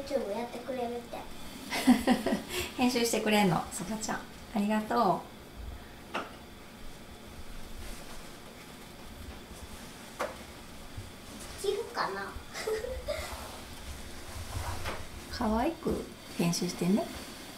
YouTube やってくれるって。 編集してくれんの、そばちゃん。ありがと切るかな。 可愛く編集してね。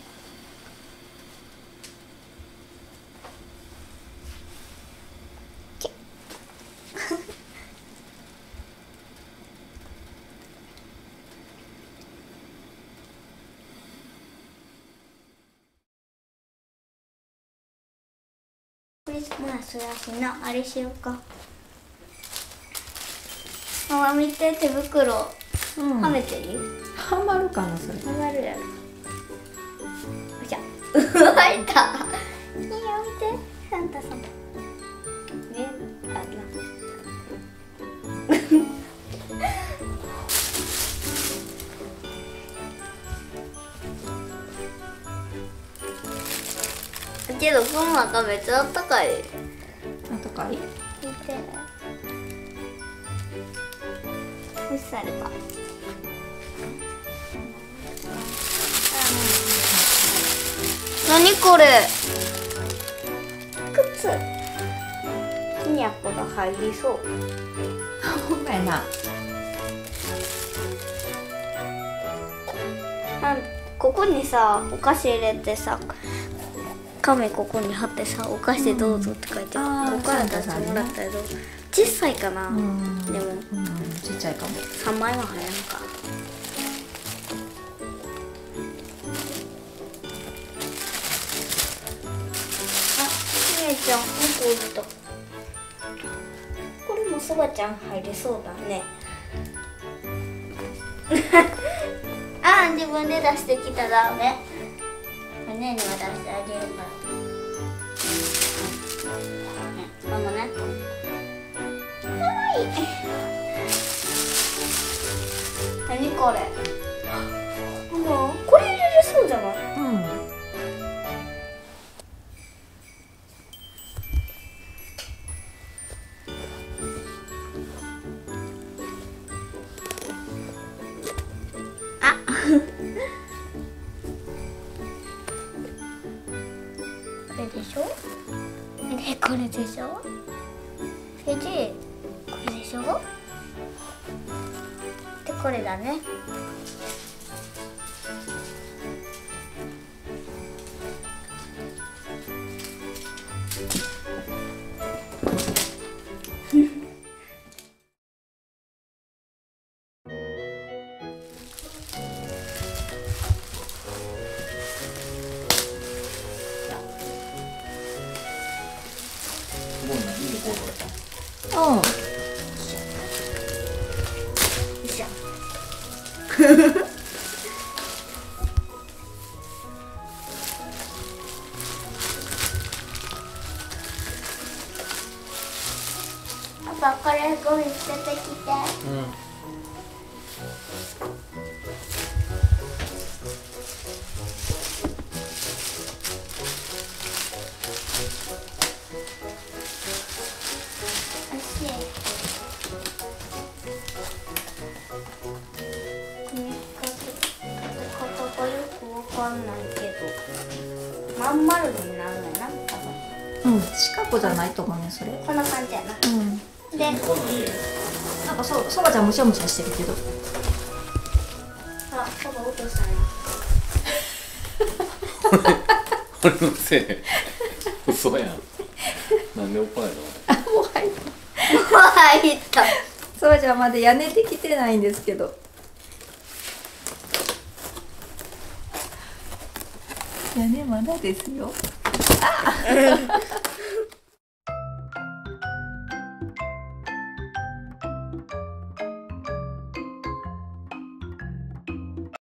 クリスマスやしな、あれしようか。ママ見て、手袋、はめていい？ はまるかな、それ。 はまるやろ。よいしょ。うわ、いた。いいよ、見て、サンタさん。ね、あら。けど、この中めっちゃあったかい。 あとかい。 見て。無視された。何これ。靴。にゃこが入りそう。 ほんまやな。 ここにさ、お菓子入れてさ。紙ここに貼ってさ、お菓子どうぞって書いてある。お母さんもらったけど、小さいかな。でも、 ちっちゃいかも。 3枚は入らんか。あ、ひめちゃん、猫おると。これもそばちゃん入れそうだね。あ、自分で出してきたらダメ。ねえには出してあげるから。ママね。かわいい。何これ。これ入れれそうじゃない？あ。これでしょ？で、これでしょ？それで、これでしょ？で、これだね。 うん。 よいしょ。パパ、これゴミ捨ててきて。わかんないけど、まん丸になるのやな、多分。 四角じゃないと思うね、それ。 こんな感じやな。で、 なんかそばちゃんむしゃむしゃしてるけど。 あ、そば落としたね。 俺のせい。嘘やん。なんで怒られたの？ あ、もう入った。 もう入った。 そばちゃんまだ屋根できてないんですけど。屋根まだですよ。あ